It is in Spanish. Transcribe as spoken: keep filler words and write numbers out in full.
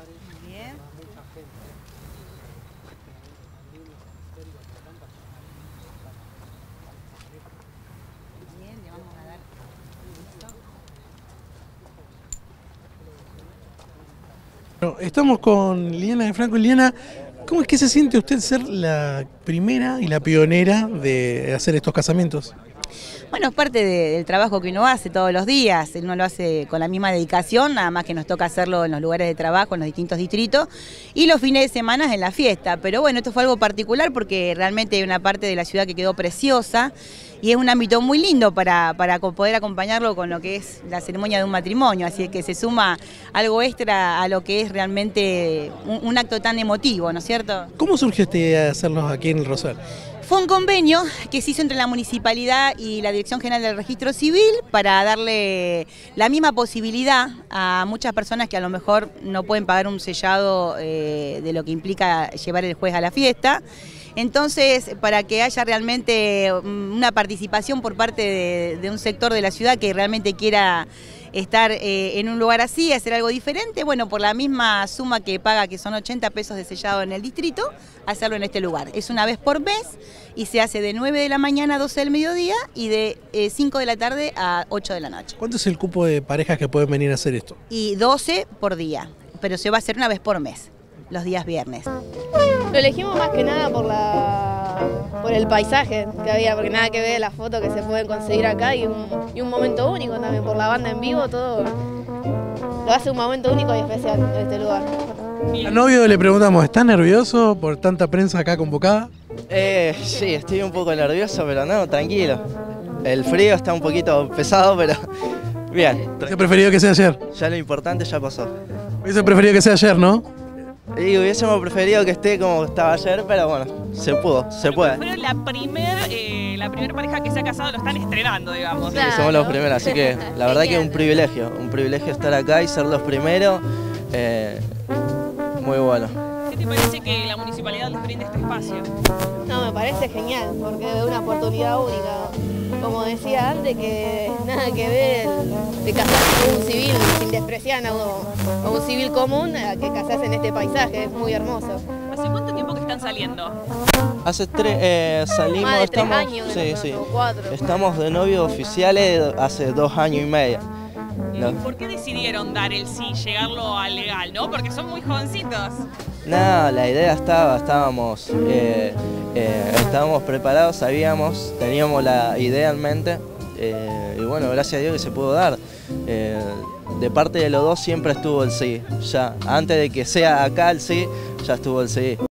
Bien. Bien, le vamos a dar Bueno, estamos con Liliana de Franco. Liliana, ¿cómo es que se siente usted ser la primera y la pionera de hacer estos casamientos? Bueno, es parte de, del trabajo que uno hace todos los días, uno lo hace con la misma dedicación, nada más que nos toca hacerlo en los lugares de trabajo, en los distintos distritos, y los fines de semana en la fiesta. Pero bueno, esto fue algo particular porque realmente hay una parte de la ciudad que quedó preciosa y es un ámbito muy lindo para, para poder acompañarlo con lo que es la ceremonia de un matrimonio, así que se suma algo extra a lo que es realmente un, un acto tan emotivo, ¿no es cierto? ¿Cómo surgió esta idea de hacerlos aquí en el Rosal? Fue un convenio que se hizo entre la Municipalidad y la Dirección General del Registro Civil para darle la misma posibilidad a muchas personas que a lo mejor no pueden pagar un sellado eh, de lo que implica llevar el juez a la fiesta. Entonces, para que haya realmente una participación por parte de, de un sector de la ciudad que realmente quiera estar eh, en un lugar así, hacer algo diferente, bueno, por la misma suma que paga, que son ochenta pesos de sellado en el distrito, hacerlo en este lugar. Es una vez por mes y se hace de nueve de la mañana a doce del mediodía y de eh, cinco de la tarde a ocho de la noche. ¿Cuánto es el cupo de parejas que pueden venir a hacer esto? Y doce por día, pero se va a hacer una vez por mes, los días viernes. Lo elegimos más que nada por la por el paisaje que había, porque nada que ver las fotos que se pueden conseguir acá y un, y un momento único también, por la banda en vivo, todo lo hace un momento único y especial en este lugar. Al novio le preguntamos, ¿está nervioso por tanta prensa acá convocada? Eh, sí, estoy un poco nervioso, pero no, tranquilo. El frío está un poquito pesado, pero bien. ¿Hubiese preferido que sea ayer? Ya lo importante ya pasó. Hubiese preferido que sea ayer, ¿no? Y hubiésemos preferido que esté como estaba ayer, pero bueno, se pudo, se puede. Fueron la primera eh, la primer pareja que se ha casado, lo están estrenando, digamos. Sí, somos los primeros, así que la verdad que es un privilegio, un privilegio estar acá y ser los primeros. Eh, muy bueno. ¿Qué te parece que la municipalidad les brinde este espacio? No, me parece genial, porque es una oportunidad única. Como decía antes, que nada que ver de casarse con un civil, sin despreciar a un, a un civil común, a que casarse en este paisaje, es muy hermoso. ¿Hace cuánto tiempo que están saliendo? Hace tres, eh, salimos, Más de estamos, tres años, sí, sí. o cuatro. Estamos de novios oficiales hace dos años y medio. No. ¿Por qué decidieron dar el sí, llegarlo al legal, no? Porque son muy jovencitos. No, la idea estaba, estábamos, eh, eh, estábamos preparados, sabíamos, teníamos la idea en mente eh, y bueno, gracias a Dios que se pudo dar. Eh, de parte de los dos siempre estuvo el sí, ya, antes de que sea acá el sí, ya estuvo el sí.